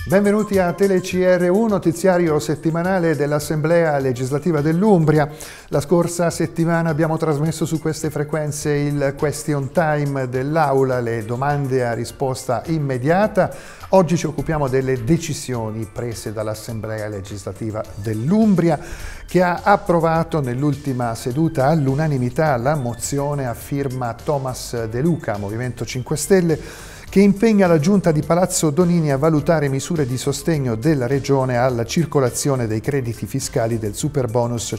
Benvenuti a TeleCR1, notiziario settimanale dell'Assemblea legislativa dell'Umbria. La scorsa settimana abbiamo trasmesso su queste frequenze il question time dell'Aula, le domande a risposta immediata. Oggi ci occupiamo delle decisioni prese dall'Assemblea legislativa dell'Umbria, che ha approvato nell'ultima seduta all'unanimità la mozione a firma Thomas De Luca, Movimento 5 Stelle, che impegna la Giunta di Palazzo Donini a valutare misure di sostegno della Regione alla circolazione dei crediti fiscali del Superbonus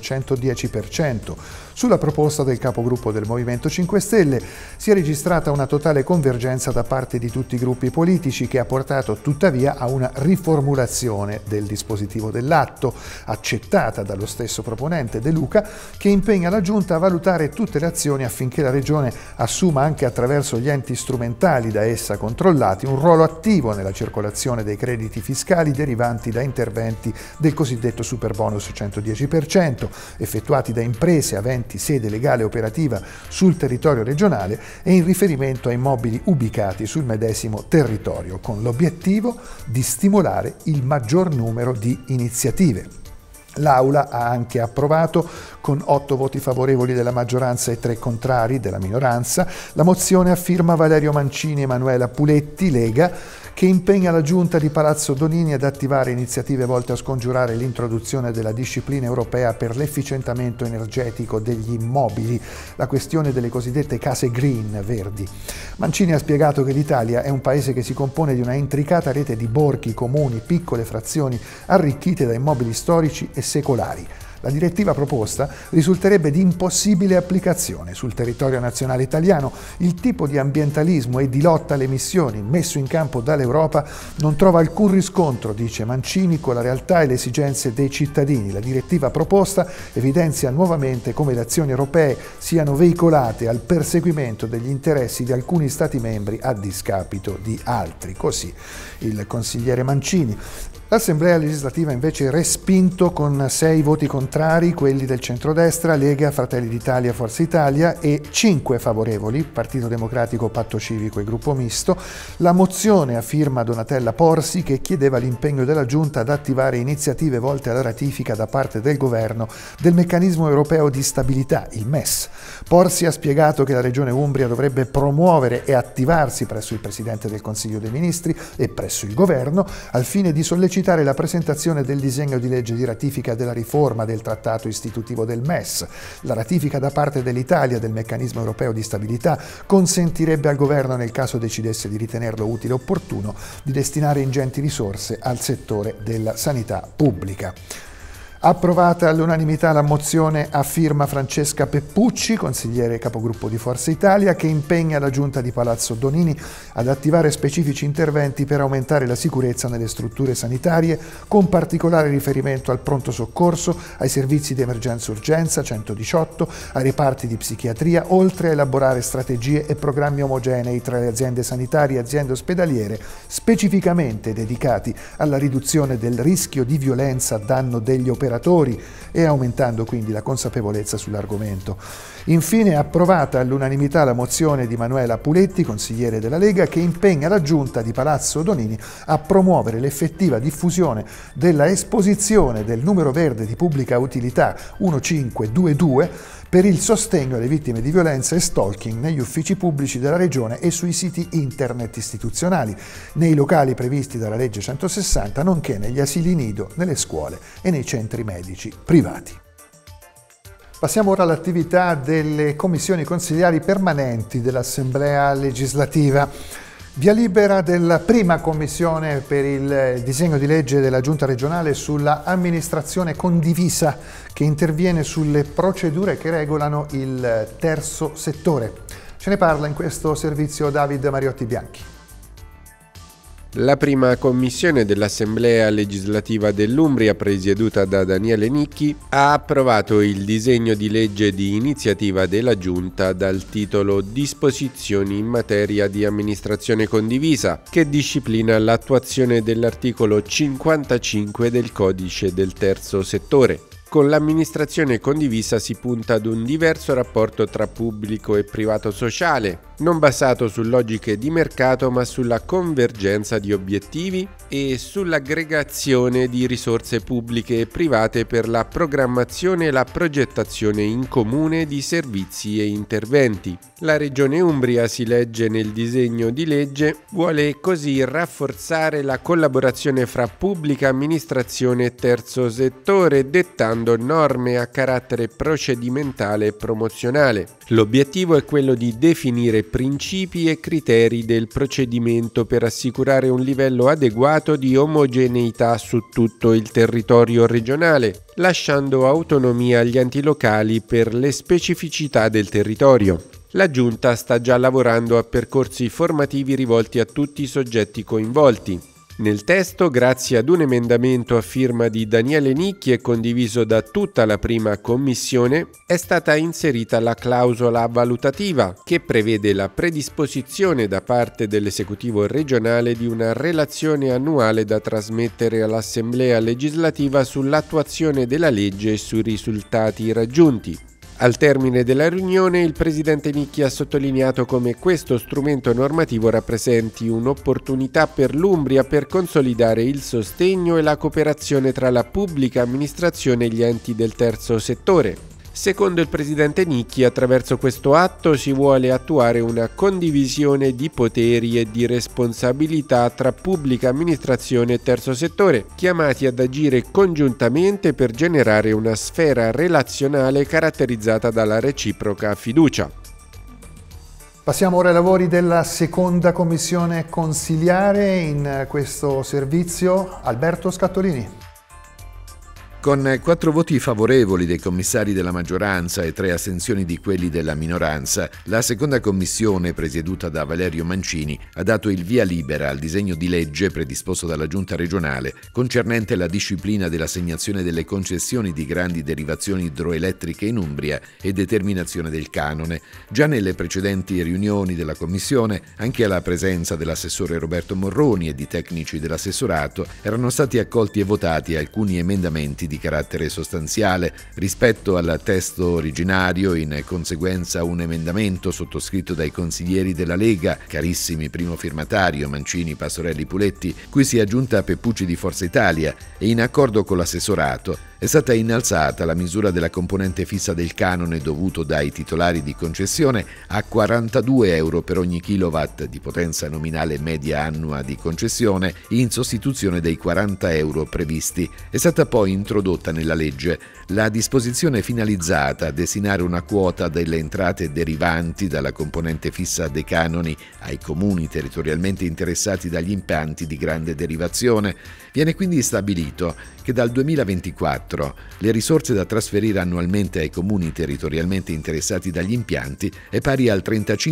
110%. Sulla proposta del capogruppo del Movimento 5 Stelle si è registrata una totale convergenza da parte di tutti i gruppi politici, che ha portato tuttavia a una riformulazione del dispositivo dell'atto, accettata dallo stesso proponente De Luca, che impegna la Giunta a valutare tutte le azioni affinché la Regione assuma, anche attraverso gli enti strumentali da essa controllati, un ruolo attivo nella circolazione dei crediti fiscali derivanti da interventi del cosiddetto Superbonus 110%, effettuati da imprese aventi sede legale operativa sul territorio regionale e in riferimento a immobili ubicati sul medesimo territorio, con l'obiettivo di stimolare il maggior numero di iniziative. L'Aula ha anche approvato, con 8 voti favorevoli della maggioranza e 3 contrari della minoranza, la mozione a firma Valerio Mancini e Emanuela Puletti, Lega, che impegna la Giunta di Palazzo Donini ad attivare iniziative volte a scongiurare l'introduzione della disciplina europea per l'efficientamento energetico degli immobili, la questione delle cosiddette case green, verdi. Mancini ha spiegato che l'Italia è un paese che si compone di una intricata rete di borghi, comuni, piccole frazioni arricchite da immobili storici e secolari. La direttiva proposta risulterebbe di impossibile applicazione sul territorio nazionale italiano. Il tipo di ambientalismo e di lotta alle emissioni messo in campo dall'Europa non trova alcun riscontro, dice Mancini, con la realtà e le esigenze dei cittadini. La direttiva proposta evidenzia nuovamente come le azioni europee siano veicolate al perseguimento degli interessi di alcuni Stati membri a discapito di altri. Così il consigliere Mancini. L'Assemblea legislativa invece respinto con 6 voti contrari, quelli del centrodestra, Lega, Fratelli d'Italia, Forza Italia, e 5 favorevoli, Partito Democratico, Patto Civico e Gruppo Misto, la mozione a firma Donatella Porsi, che chiedeva l'impegno della Giunta ad attivare iniziative volte alla ratifica da parte del Governo del Meccanismo Europeo di Stabilità, il MES. Porsi ha spiegato che la Regione Umbria dovrebbe promuovere e attivarsi presso il Presidente del Consiglio dei Ministri e presso il Governo al fine di sollecitare la presentazione del disegno di legge di ratifica della riforma del trattato istitutivo del MES. La ratifica da parte dell'Italia del Meccanismo Europeo di Stabilità consentirebbe al Governo, nel caso decidesse di ritenerlo utile e opportuno, di destinare ingenti risorse al settore della sanità pubblica. Approvata all'unanimità la mozione a firma Francesca Peppucci, consigliere capogruppo di Forza Italia, che impegna la Giunta di Palazzo Donini ad attivare specifici interventi per aumentare la sicurezza nelle strutture sanitarie, con particolare riferimento al pronto soccorso, ai servizi di emergenza-urgenza 118, ai reparti di psichiatria, oltre a elaborare strategie e programmi omogenei tra le aziende sanitarie e aziende ospedaliere, specificamente dedicati alla riduzione del rischio di violenza a danno degli operatori e aumentando quindi la consapevolezza sull'argomento. Infine approvata all'unanimità la mozione di Emanuela Puletti, consigliere della Lega, che impegna la Giunta di Palazzo Donini a promuovere l'effettiva diffusione della esposizione del numero verde di pubblica utilità 1522 per il sostegno alle vittime di violenza e stalking negli uffici pubblici della Regione e sui siti internet istituzionali, nei locali previsti dalla legge 160, nonché negli asili nido, nelle scuole e nei centri medici privati. Passiamo ora all'attività delle commissioni consigliari permanenti dell'Assemblea legislativa. Via libera della prima commissione per il disegno di legge della Giunta regionale sulla amministrazione condivisa, che interviene sulle procedure che regolano il terzo settore. Ce ne parla in questo servizio David Mariotti Bianchi. La prima commissione dell'Assemblea legislativa dell'Umbria, presieduta da Daniele Nicchi, ha approvato il disegno di legge di iniziativa della Giunta dal titolo Disposizioni in materia di amministrazione condivisa, che disciplina l'attuazione dell'articolo 55 del Codice del Terzo Settore. Con l'amministrazione condivisa si punta ad un diverso rapporto tra pubblico e privato sociale, non basato su logiche di mercato ma sulla convergenza di obiettivi e sull'aggregazione di risorse pubbliche e private per la programmazione e la progettazione in comune di servizi e interventi. La Regione Umbria, si legge nel disegno di legge, vuole così rafforzare la collaborazione fra pubblica amministrazione e terzo settore, dettando norme a carattere procedimentale e promozionale. L'obiettivo è quello di definire principi e criteri del procedimento per assicurare un livello adeguato di omogeneità su tutto il territorio regionale, lasciando autonomia agli enti locali per le specificità del territorio. La Giunta sta già lavorando a percorsi formativi rivolti a tutti i soggetti coinvolti. Nel testo, grazie ad un emendamento a firma di Daniele Nicchi e condiviso da tutta la prima commissione, è stata inserita la clausola valutativa, che prevede la predisposizione da parte dell'esecutivo regionale di una relazione annuale da trasmettere all'Assemblea legislativa sull'attuazione della legge e sui risultati raggiunti. Al termine della riunione, il presidente Nicchi ha sottolineato come questo strumento normativo rappresenti un'opportunità per l'Umbria per consolidare il sostegno e la cooperazione tra la pubblica amministrazione e gli enti del terzo settore. Secondo il presidente Nicchi, attraverso questo atto si vuole attuare una condivisione di poteri e di responsabilità tra pubblica amministrazione e terzo settore, chiamati ad agire congiuntamente per generare una sfera relazionale caratterizzata dalla reciproca fiducia. Passiamo ora ai lavori della seconda commissione consiliare in questo servizio. Alberto Scattolini. Con 4 voti favorevoli dei commissari della maggioranza e 3 astensioni di quelli della minoranza, la seconda commissione, presieduta da Valerio Mancini, ha dato il via libera al disegno di legge predisposto dalla Giunta regionale concernente la disciplina dell'assegnazione delle concessioni di grandi derivazioni idroelettriche in Umbria e determinazione del canone. Già nelle precedenti riunioni della commissione, anche alla presenza dell'assessore Roberto Morroni e di tecnici dell'assessorato, erano stati accolti e votati alcuni emendamenti di carattere sostanziale rispetto al testo originario. In conseguenza, un emendamento sottoscritto dai consiglieri della Lega, carissimi primo firmatario Mancini, Pastorelli, Puletti, cui si è aggiunta Peppucci di Forza Italia, e in accordo con l'assessorato è stata innalzata la misura della componente fissa del canone dovuto dai titolari di concessione a 42 euro per ogni kilowatt di potenza nominale media annua di concessione, in sostituzione dei 40 euro previsti. È stata poi introdotta nella legge la disposizione finalizzata a destinare una quota delle entrate derivanti dalla componente fissa dei canoni ai comuni territorialmente interessati dagli impianti di grande derivazione. Viene quindi stabilito che dal 2024 le risorse da trasferire annualmente ai comuni territorialmente interessati dagli impianti è pari al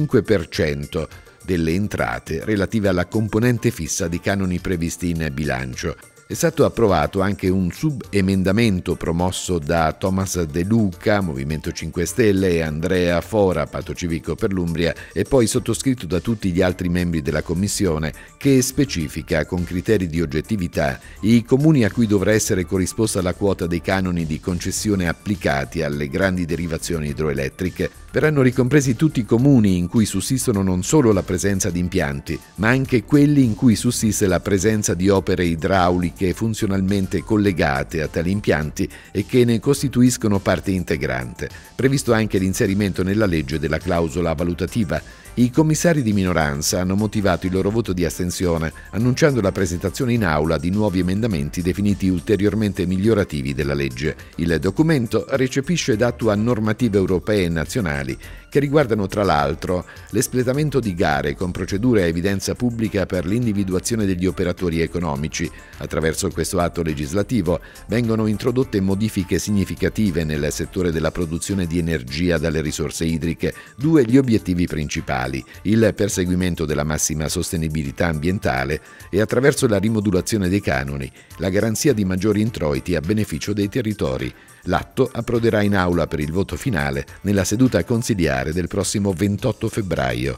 35% delle entrate relative alla componente fissa dei canoni previsti in bilancio. È stato approvato anche un subemendamento promosso da Thomas De Luca, Movimento 5 Stelle, e Andrea Fora, Patto Civico per l'Umbria, e poi sottoscritto da tutti gli altri membri della Commissione, che specifica con criteri di oggettività i comuni a cui dovrà essere corrisposta la quota dei canoni di concessione applicati alle grandi derivazioni idroelettriche. Verranno ricompresi tutti i comuni in cui sussistono non solo la presenza di impianti, ma anche quelli in cui sussiste la presenza di opere idrauliche funzionalmente collegate a tali impianti e che ne costituiscono parte integrante. Previsto anche l'inserimento nella legge della clausola valutativa. I commissari di minoranza hanno motivato il loro voto di astensione, annunciando la presentazione in aula di nuovi emendamenti definiti ulteriormente migliorativi della legge. Il documento recepisce ed attua normative europee e nazionali che riguardano tra l'altro l'espletamento di gare con procedure a evidenza pubblica per l'individuazione degli operatori economici. Attraverso questo atto legislativo vengono introdotte modifiche significative nel settore della produzione di energia dalle risorse idriche. 2 gli obiettivi principali: il perseguimento della massima sostenibilità ambientale e, attraverso la rimodulazione dei canoni, la garanzia di maggiori introiti a beneficio dei territori. L'atto approderà in aula per il voto finale nella seduta consiliare del prossimo 28 febbraio.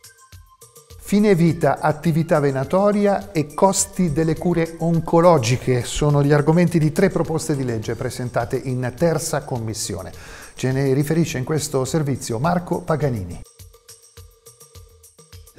Fine vita, attività venatoria e costi delle cure oncologiche sono gli argomenti di 3 proposte di legge presentate in terza commissione. Ce ne riferisce in questo servizio Marco Paganini.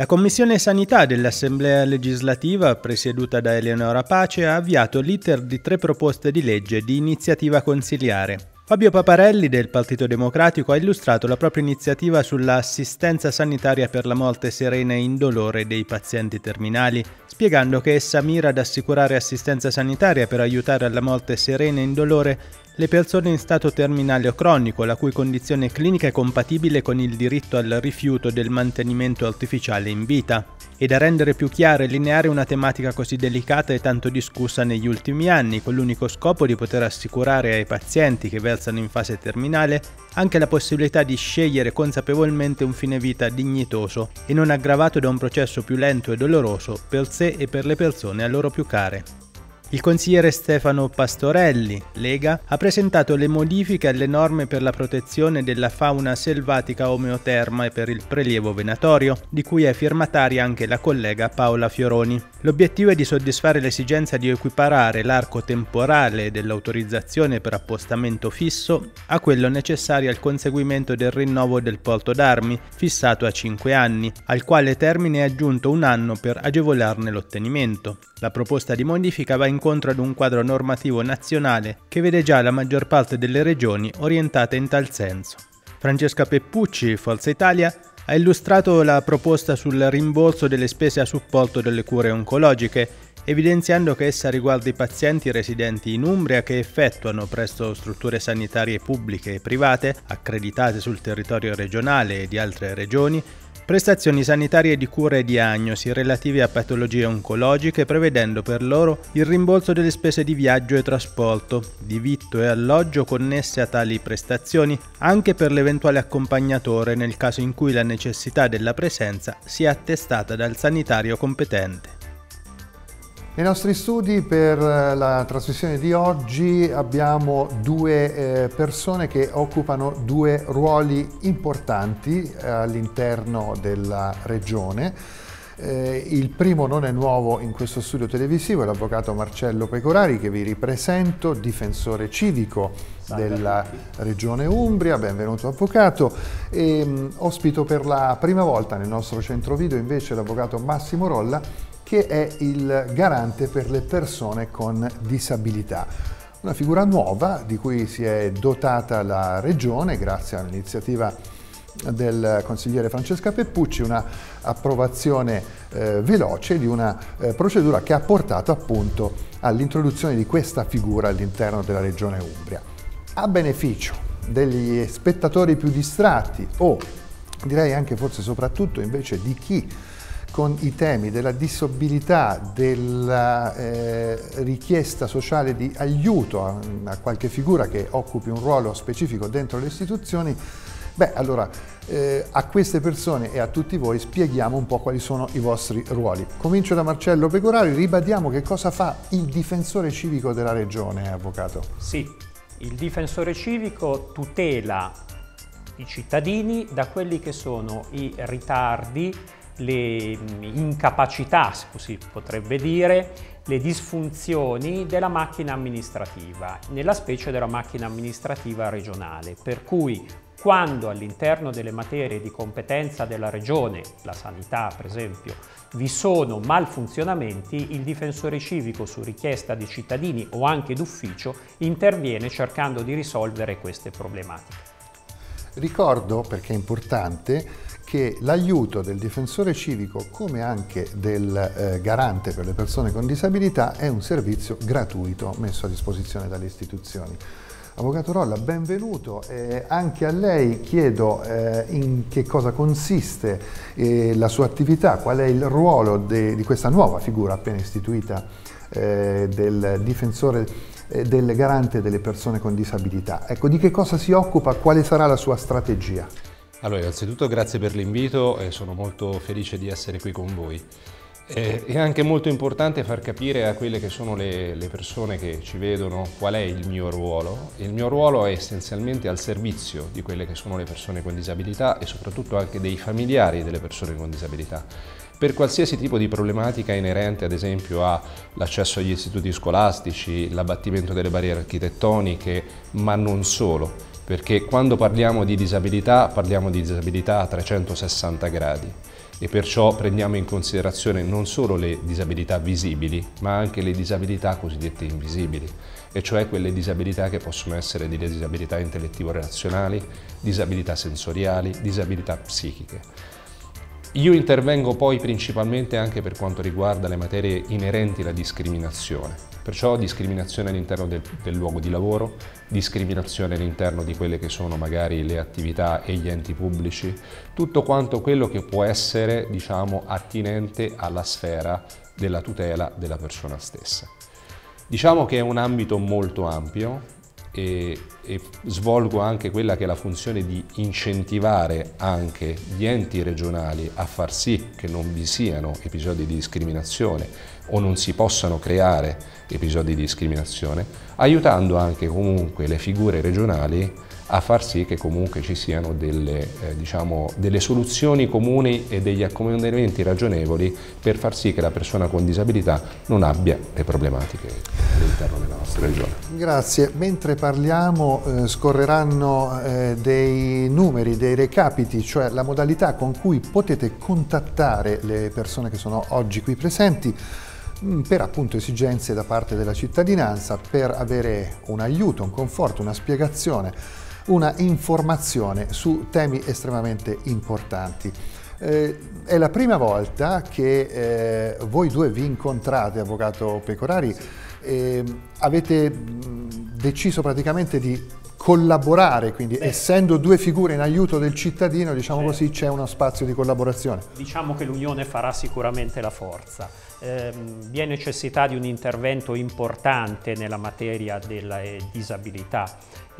La Commissione Sanità dell'Assemblea Legislativa, presieduta da Eleonora Pace, ha avviato l'iter di 3 proposte di legge di iniziativa consiliare. Fabio Paparelli del Partito Democratico ha illustrato la propria iniziativa sull'assistenza sanitaria per la morte serena e indolore dei pazienti terminali, spiegando che essa mira ad assicurare assistenza sanitaria per aiutare alla morte serena e indolore le persone in stato terminale o cronico, la cui condizione clinica è compatibile con il diritto al rifiuto del mantenimento artificiale in vita, e da rendere più chiara e lineare una tematica così delicata e tanto discussa negli ultimi anni, con l'unico scopo di poter assicurare ai pazienti che versano in fase terminale anche la possibilità di scegliere consapevolmente un fine vita dignitoso e non aggravato da un processo più lento e doloroso per sé e per le persone a loro più care. Il consigliere Stefano Pastorelli, Lega, ha presentato le modifiche alle norme per la protezione della fauna selvatica omeoterma e per il prelievo venatorio, di cui è firmataria anche la collega Paola Fioroni. L'obiettivo è di soddisfare l'esigenza di equiparare l'arco temporale dell'autorizzazione per appostamento fisso a quello necessario al conseguimento del rinnovo del porto d'armi, fissato a 5 anni, al quale termine è aggiunto 1 anno per agevolarne l'ottenimento. La proposta di modifica va incontro ad un quadro normativo nazionale che vede già la maggior parte delle regioni orientate in tal senso. Francesca Peppucci, Forza Italia, ha illustrato la proposta sul rimborso delle spese a supporto delle cure oncologiche, evidenziando che essa riguarda i pazienti residenti in Umbria che effettuano presso strutture sanitarie pubbliche e private, accreditate sul territorio regionale e di altre regioni, prestazioni sanitarie di cura e diagnosi relative a patologie oncologiche, prevedendo per loro il rimborso delle spese di viaggio e trasporto, di vitto e alloggio connesse a tali prestazioni, anche per l'eventuale accompagnatore nel caso in cui la necessità della presenza sia attestata dal sanitario competente. Nei nostri studi per la trasmissione di oggi abbiamo 2 persone che occupano 2 ruoli importanti all'interno della regione. Il primo non è nuovo in questo studio televisivo, è l'avvocato Marcello Pecorari, che vi ripresento, difensore civico della regione Umbria. Benvenuto avvocato. Ospito per la prima volta nel nostro centro video invece l'avvocato Massimo Rolla, che è il garante per le persone con disabilità. Una figura nuova di cui si è dotata la Regione grazie all'iniziativa del consigliere Francesca Peppucci, una approvazione veloce di una procedura che ha portato appunto all'introduzione di questa figura all'interno della Regione Umbria. A beneficio degli spettatori più distratti o direi anche forse soprattutto invece di chi con i temi della disabilità, della richiesta sociale di aiuto a qualche figura che occupi un ruolo specifico dentro le istituzioni, allora a queste persone e a tutti voi spieghiamo un po' quali sono i vostri ruoli. Comincio da Marcello Pecorari, ribadiamo che cosa fa il difensore civico della Regione, avvocato. Sì, il difensore civico tutela i cittadini da quelli che sono i ritardi, le incapacità, si potrebbe dire, le disfunzioni della macchina amministrativa, nella specie della macchina amministrativa regionale, per cui quando all'interno delle materie di competenza della Regione, la sanità per esempio, vi sono malfunzionamenti, il difensore civico su richiesta di cittadini o anche d'ufficio interviene cercando di risolvere queste problematiche. Ricordo, perché è importante, che l'aiuto del difensore civico, come anche del garante per le persone con disabilità, è un servizio gratuito messo a disposizione dalle istituzioni. Avvocato Rolla, benvenuto. Anche a lei chiedo in che cosa consiste la sua attività, qual è il ruolo di questa nuova figura appena istituita del difensore, del garante delle persone con disabilità. Ecco, di che cosa si occupa, quale sarà la sua strategia? Allora, innanzitutto grazie per l'invito e sono molto felice di essere qui con voi. È anche molto importante far capire a quelle che sono le persone che ci vedono qual è il mio ruolo. Il mio ruolo è essenzialmente al servizio di quelle che sono le persone con disabilità e soprattutto anche dei familiari delle persone con disabilità. Per qualsiasi tipo di problematica inerente ad esempio all'accesso agli istituti scolastici, l'abbattimento delle barriere architettoniche, ma non solo, perché quando parliamo di disabilità a 360 gradi. e perciò prendiamo in considerazione non solo le disabilità visibili, ma anche le disabilità cosiddette invisibili, e cioè quelle disabilità che possono essere delle disabilità intellettivo-relazionali, disabilità sensoriali, disabilità psichiche. Io intervengo poi principalmente anche per quanto riguarda le materie inerenti alla discriminazione, perciò discriminazione all'interno del luogo di lavoro, discriminazione all'interno di quelle che sono magari le attività e gli enti pubblici, tutto quanto quello che può essere, diciamo, attinente alla sfera della tutela della persona stessa. Diciamo che è un ambito molto ampio e svolgo anche quella che è la funzione di incentivare anche gli enti regionali a far sì che non vi siano episodi di discriminazione o non si possano creare episodi di discriminazione, aiutando anche comunque le figure regionali a far sì che comunque ci siano delle soluzioni comuni e degli accomodamenti ragionevoli per far sì che la persona con disabilità non abbia le problematiche all'interno della nostra regione. Grazie. Mentre parliamo scorreranno dei numeri, dei recapiti, cioè la modalità con cui potete contattare le persone che sono oggi qui presenti per appunto esigenze da parte della cittadinanza, per avere un aiuto, un conforto, una spiegazione, una informazione su temi estremamente importanti. È la prima volta che voi due vi incontrate, avvocato Pecorari, avete deciso praticamente di collaborare, quindi essendo due figure in aiuto del cittadino, diciamo così, c'è uno spazio di collaborazione. Diciamo che l'unione farà sicuramente la forza. Vi è necessità di un intervento importante nella materia della disabilità,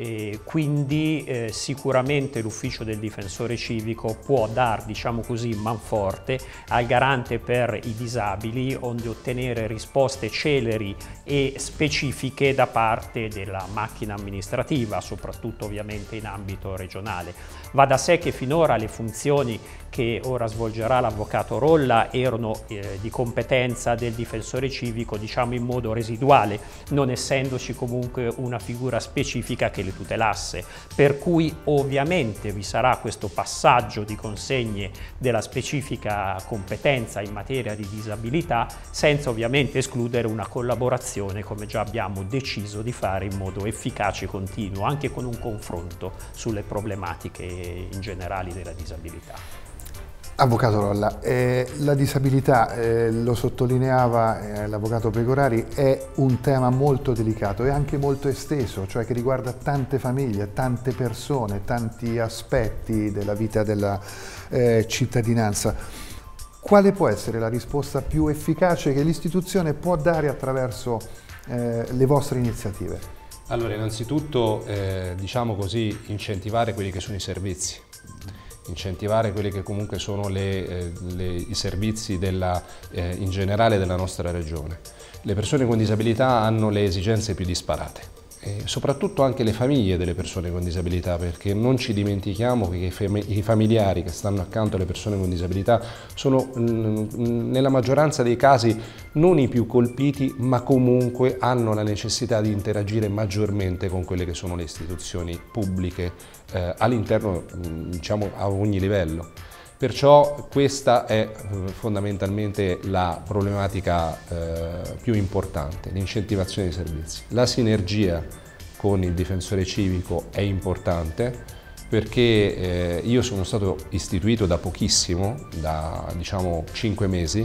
quindi sicuramente l'ufficio del difensore civico può dar, diciamo così, manforte al garante per i disabili, onde ottenere risposte celeri e specifiche da parte della macchina amministrativa, soprattutto ovviamente in ambito regionale. Va da sé che finora le funzioni che ora svolgerà l'avvocato Rolla erano di competenza del difensore civico, diciamo in modo residuale, non essendoci comunque una figura specifica che le tutelasse, per cui ovviamente vi sarà questo passaggio di consegne della specifica competenza in materia di disabilità, senza ovviamente escludere una collaborazione, come già abbiamo deciso di fare in modo efficace e continuo, anche con un confronto sulle problematiche in generale della disabilità. Avvocato Rolla, la disabilità, lo sottolineava l'avvocato Pecorari, è un tema molto delicato e anche molto esteso, cioè che riguarda tante famiglie, tante persone, tanti aspetti della vita della cittadinanza. Quale può essere la risposta più efficace che l'istituzione può dare attraverso le vostre iniziative? Allora, innanzitutto, diciamo così, incentivare quelli che sono i servizi. Incentivare quelli che comunque sono i servizi in generale della nostra regione. Le persone con disabilità hanno le esigenze più disparate, e soprattutto anche le famiglie delle persone con disabilità, perché non ci dimentichiamo che i familiari che stanno accanto alle persone con disabilità sono nella maggioranza dei casi non i più colpiti, ma comunque hanno la necessità di interagire maggiormente con quelle che sono le istituzioni pubbliche all'interno, diciamo, a ogni livello. Perciò questa è fondamentalmente la problematica più importante, l'incentivazione dei servizi. La sinergia con il difensore civico è importante, perché io sono stato istituito da pochissimo, da diciamo 5 mesi,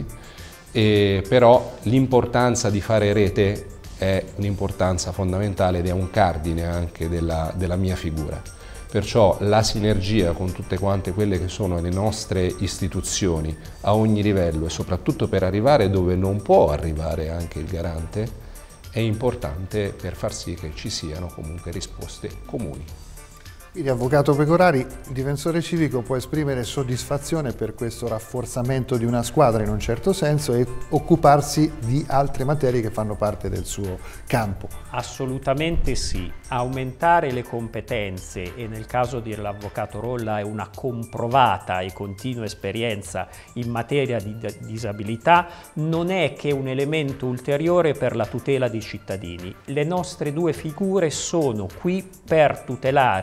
però l'importanza di fare rete è un'importanza fondamentale ed è un cardine anche della mia figura. Perciò la sinergia con tutte quante quelle che sono le nostre istituzioni a ogni livello, e soprattutto per arrivare dove non può arrivare anche il garante, è importante per far sì che ci siano comunque risposte comuni. Quindi, avvocato Pecorari, il difensore civico può esprimere soddisfazione per questo rafforzamento di una squadra in un certo senso e occuparsi di altre materie che fanno parte del suo campo. Assolutamente sì. Aumentare le competenze, e nel caso dell'avvocato Rolla è una comprovata e continua esperienza in materia di disabilità, non è che un elemento ulteriore per la tutela dei cittadini. Le nostre due figure sono qui per tutelare i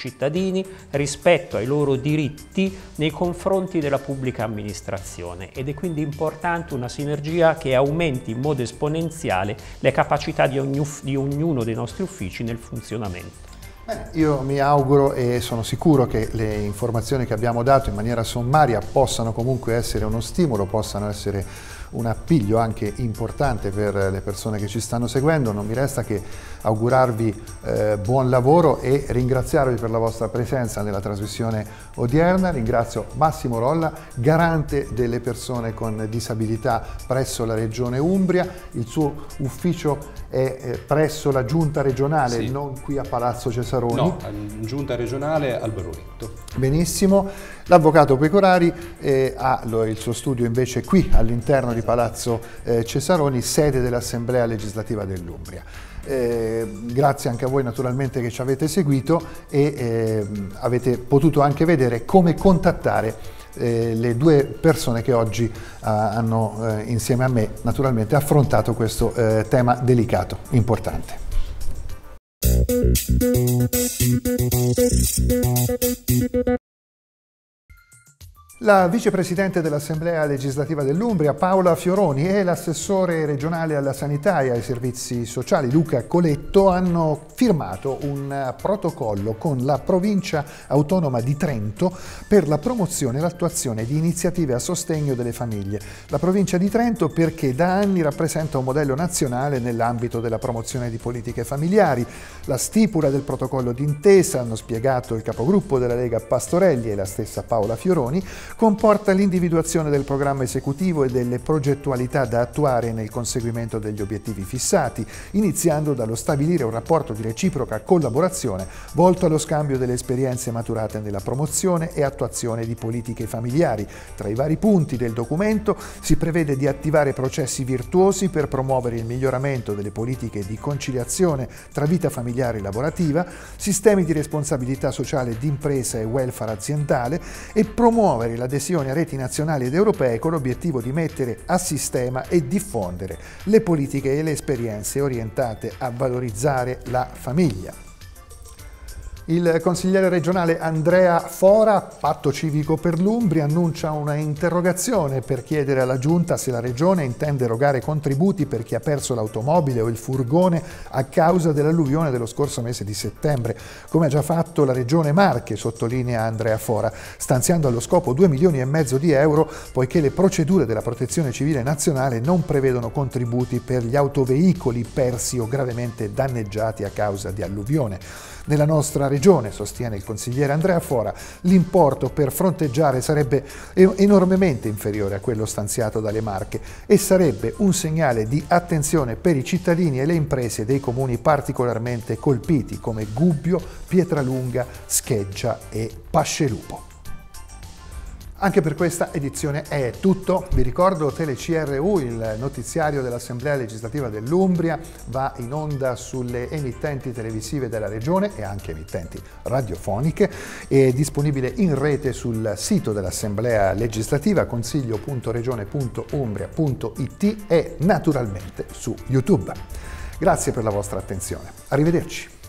cittadini rispetto ai loro diritti nei confronti della pubblica amministrazione, ed è quindi importante una sinergia che aumenti in modo esponenziale le capacità di ognuno dei nostri uffici nel funzionamento. Io mi auguro e sono sicuro che le informazioni che abbiamo dato in maniera sommaria possano comunque essere uno stimolo, possano essere un appiglio anche importante per le persone che ci stanno seguendo. Non mi resta che augurarvi buon lavoro e ringraziarvi per la vostra presenza nella trasmissione odierna. Ringrazio Massimo Rolla, garante delle persone con disabilità presso la Regione Umbria. Il suo ufficio è presso la Giunta regionale, sì, non qui a Palazzo Cesaroni. No, Giunta regionale al Baroretto. Benissimo. L'avvocato Pecorari ha il suo studio invece qui all'interno di Palazzo Cesaroni, sede dell'Assemblea legislativa dell'Umbria. Grazie anche a voi naturalmente che ci avete seguito e avete potuto anche vedere come contattare le due persone che oggi hanno insieme a me naturalmente affrontato questo tema delicato, importante. La vicepresidente dell'Assemblea legislativa dell'Umbria, Paola Fioroni, e l'assessore regionale alla sanità e ai servizi sociali, Luca Coletto, hanno firmato un protocollo con la provincia autonoma di Trento per la promozione e l'attuazione di iniziative a sostegno delle famiglie. La provincia di Trento perché da anni rappresenta un modello nazionale nell'ambito della promozione di politiche familiari. La stipula del protocollo d'intesa, hanno spiegato il capogruppo della Lega Pastorelli e la stessa Paola Fioroni, comporta l'individuazione del programma esecutivo e delle progettualità da attuare nel conseguimento degli obiettivi fissati, iniziando dallo stabilire un rapporto di reciproca collaborazione volto allo scambio delle esperienze maturate nella promozione e attuazione di politiche familiari. Tra i vari punti del documento si prevede di attivare processi virtuosi per promuovere il miglioramento delle politiche di conciliazione tra vita familiare e lavorativa, sistemi di responsabilità sociale d'impresa e welfare aziendale e promuovere l'adesione a reti nazionali ed europee con l'obiettivo di mettere a sistema e diffondere le politiche e le esperienze orientate a valorizzare la famiglia. Il consigliere regionale Andrea Fora, Patto Civico per l'Umbria, annuncia una interrogazione per chiedere alla Giunta se la Regione intende erogare contributi per chi ha perso l'automobile o il furgone a causa dell'alluvione dello scorso mese di settembre, come ha già fatto la Regione Marche, sottolinea Andrea Fora, stanziando allo scopo 2,5 milioni di euro, poiché le procedure della Protezione Civile Nazionale non prevedono contributi per gli autoveicoli persi o gravemente danneggiati a causa di alluvione. Nella nostra regione, sostiene il consigliere Andrea Fora, l'importo per fronteggiare sarebbe enormemente inferiore a quello stanziato dalle Marche e sarebbe un segnale di attenzione per i cittadini e le imprese dei comuni particolarmente colpiti come Gubbio, Pietralunga, Scheggia e Pascelupo. Anche per questa edizione è tutto. Vi ricordo TeleCRU, il notiziario dell'Assemblea legislativa dell'Umbria, va in onda sulle emittenti televisive della Regione e anche emittenti radiofoniche. È disponibile in rete sul sito dell'Assemblea legislativa consiglio.regione.umbria.it e naturalmente su YouTube. Grazie per la vostra attenzione. Arrivederci.